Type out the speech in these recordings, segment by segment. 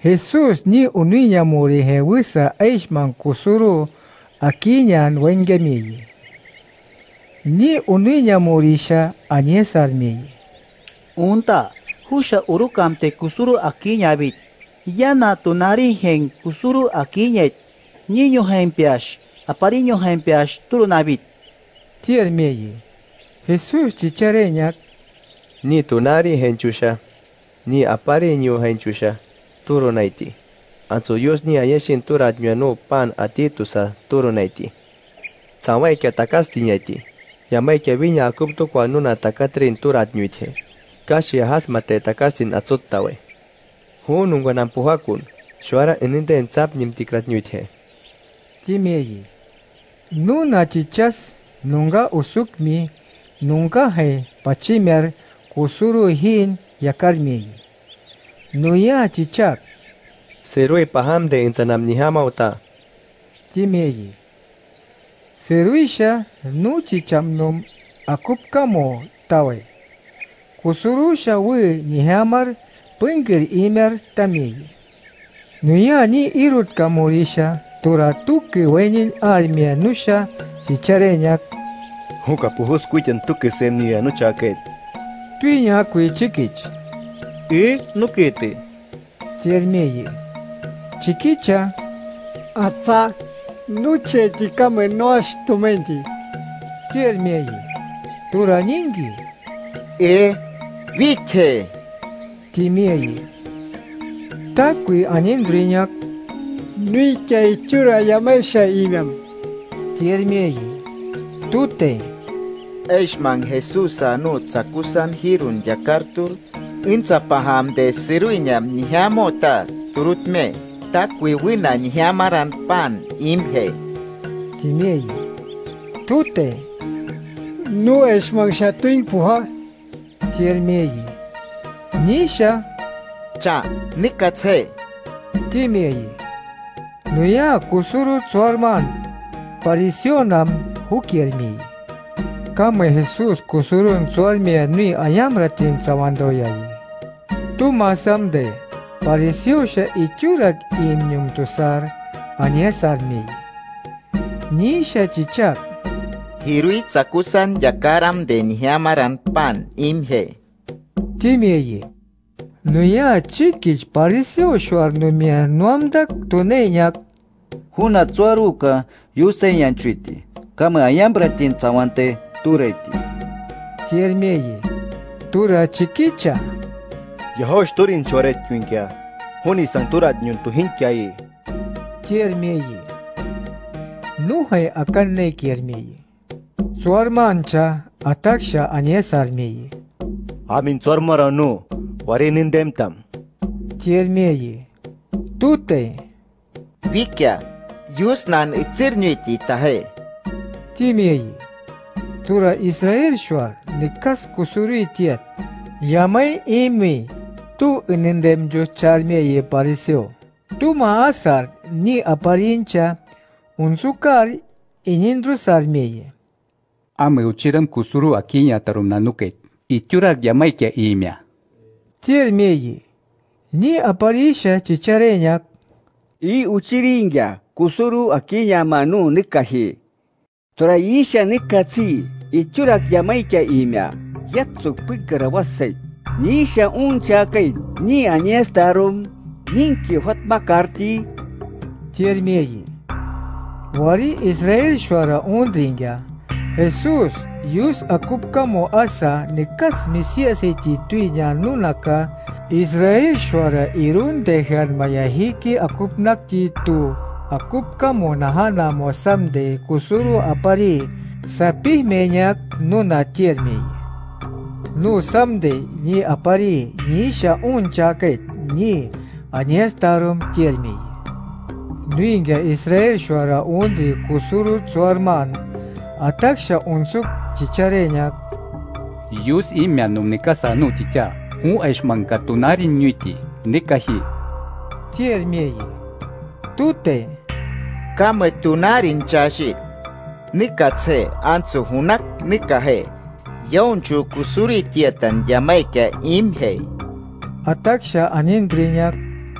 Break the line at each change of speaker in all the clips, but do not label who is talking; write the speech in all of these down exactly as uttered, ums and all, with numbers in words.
Jesus ni ununya muri hewisa aishman kusuru akinyan wengemiyi. Ni ununya murisha anyesarmiyi.
Unta husha urukamte kusuru akinyabit. Yana tunari hen kusuru akinyet. Niño hempiash, apariño hempiash turunabit.
Tiermiyi. Jesus chichareñak.
Ni tunari henchusha, ni apariño henchusha. Turo naiti. Anso yos ni ayeshin turat miano pan atitusa turo naiti. Samay ke takasti nyati. Yamay ke vinya akumto kwa nuna takatrin turat nyuite. Kashi hasmate takastin atsuttawe. Hu nungwa nampuhakun. Shwara ininde ensap nyimtikrat nyuite.
Timeyi. Nuna chichas nunga usukmi nunga he pachimer kusuru hin yakarmiyi. Nuya chichak.
Serui paham de insanam nihama uta.
Timeyi. Seruisha nu chichamnum akupkamo tawe. Kusurusha we nihamar pengir imer tameyi. Nuya ni irut kamurisha turatuki wenin almia nusha chicharenyak.
Huka puhus kuitan tuki semnia nuchaket.
Tuinya kui chikich.
E nukete.
Tiermeyi. Chikicha.
Ata nuche chikame noash tumenti.
Tiermeyi. Turaningi.
E vite.
Timeyi. Takui anindrinyak.
Nuike ichura yamesha imam.
Tiermeyi. Tute.
Eishman Jesus anu tsakusan hirun yakartur. Insa paham de siruinyam nihamota turutme. Takwi wina nihamaran pan imhe.
Timeyi. Tute.
Nu esman shatuin puha.
Tiermeyi. Nisha.
Cha nikatse.
Timeyi. Nuya kusuru tsorman. Parisionam hukiermi. Kama Jesus kusurun tsormia nui ayamratin sawandoyayi. Tu masamde. Parisiosha ichurak imnyum tusar anyesarmi. Nisha chichak.
Hirui tsakusan yakaram de nihamaran pan imhe.
Timeyi. Nuya chikich parisio numia nuamdak tunenyak.
Huna tsuaruka yuseyan chuiti. Kama ayambratin tsawante tureti.
Tiermeyi. Tura chikicha.
Yahosh turin choret kuinkya. Huni santurat nyun tuhinkyayi.
Tiermeyi. Nuhay akanne kiermeyi. Swarmancha ataksha anyesarmeyi.
Amin sormaranu warinindemtam.
Tiermeyi. Tute.
Vikya. Yusnan itzirnyuiti tahe.
Timeyi. Tura Israel shwar nikas kusuri tiat. Yamay imi. Tu inindem jo charmeyi parisio. Tu maasar ni aparincha unsukar inindru sarmeyi.
Ame uchiram kusuru akinya tarum nanuket. Ichurak yamaykia imya.
Tiermeyi. Ni aparisha chicharenyak.
I uchiringa kusuru akinya manu nikahi. Torayisha nikatsi. Ichurak yamaykia imya. Yatsuk pigarawasay. Nisha uncha kay. Ni anyes tarum. Ninki fatmakarti.
Tiermeyi. Wari Israel shwara undringa. Jesus yus akupkamo asa nikas misia seti tuinya nunaka Israel shwara irun dehan mayahiki akupnakti tu akupkamo nahana mo samde kusuru apari sapih menyak nuna tiermi. Nu samde ni apari ni sha unchaket ni anyes tarum tiermi. Nuinga Israel shwara undri kusuru tsuarman ataksha unsuk chicharenyak.
Yus imya num nikasa nu chicha. Hu aishman katunari nyuiti. Nikahi.
Tiermeyi. Tute.
Kama tunarin chashit. Nikatse ansu hunak nikahe. Yaunchu kusuri tietan yamaika imhe.
Ataksha anindrinyak.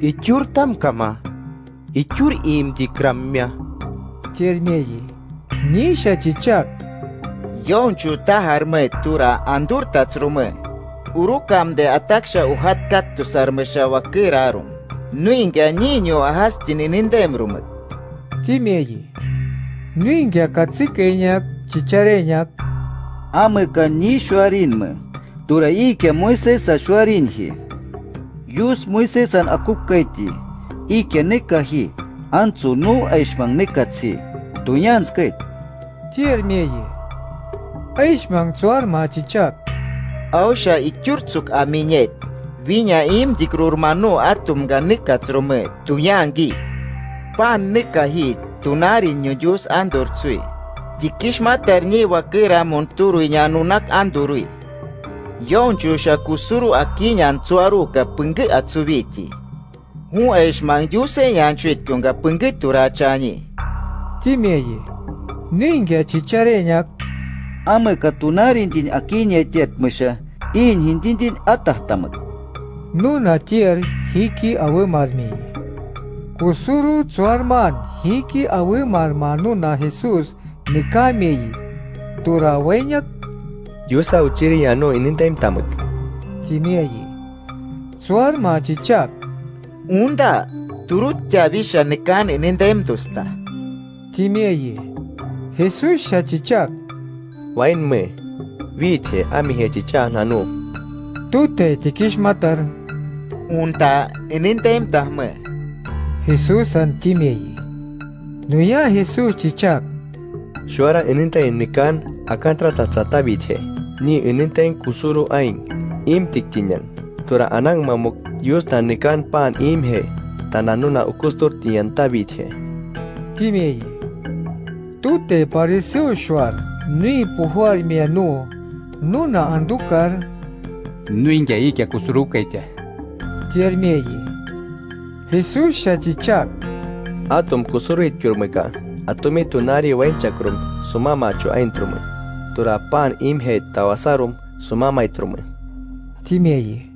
ichur tam kama. Ichur im di kramya.
Jermeye. Nisha chichak.
Yonchu tahar me tura andur tatsrume. Urukam de ataksha uhat kattu sarmesha wakirarum. Nuinga niño ahastin inindemrume.
Timeye. Nuinga katsikenyak chicharenyak.
Ameka ni shuarinme. Tura ike Moisés a shuarinhi. Yus Moisés an akupkaiti. Ike nekahi. Antsu nu aishmang nekatsi. Tunyanskait.
Jermeye. Aishmang tsuarma chichak.
Ausha ichurtsuk aminyet. Vinya im dikrurmanu atum ga nikatsrume. Tuyangi. Pan nikahi. Tunari nyujus andurtsui. Jikishma terni wakira monturu nyanunak andurui. Yonchu shakusuru akinyan tsuaru ka pengge atsubiti. Hu aishmang juse yanchuit kyunga pengge turachani.
Timeye. Ninga chicharenyak.
Ameka tunarin din akinya tiet mesha. In hindin din atahtamak.
Nuna tier hiki awe marmi. Kusuru tsuarman hiki awe marmanu na Jesus nikameyi. Tura wenyak.
Yusa uchiri yano inindaim tamuk.
Timeye. Tsuarma chichak.
Unda. Turut javisha nikan inindem tusta.
Timeye. Jesus sha chichak.
Wain me. Viche amihe chicha nanu.
Tute tikishmatar.
Unda inindem tahme.
Jesus an timeye. Nuya Jesus chichak.
Shuara inintain nikan akan tratatsata viche. Ni inintain kusuru aing. Im tiktinyan. Tura anang mamuk yus tan nikan pan im he. Tananuna ukustur tiyan taviche.
Timeye. Tute pareceu shuar. Nui puhuar mianu. Nuna andukar.
Nuinga ike kusurukaita.
Jermeye. Jesus sha chichak.
Atum kusuruit kurmeka. Atumi tunari wenchakrum. Sumama chu aintrum. Tura pan im he tawasarum. Sumama itrum.
Timeye.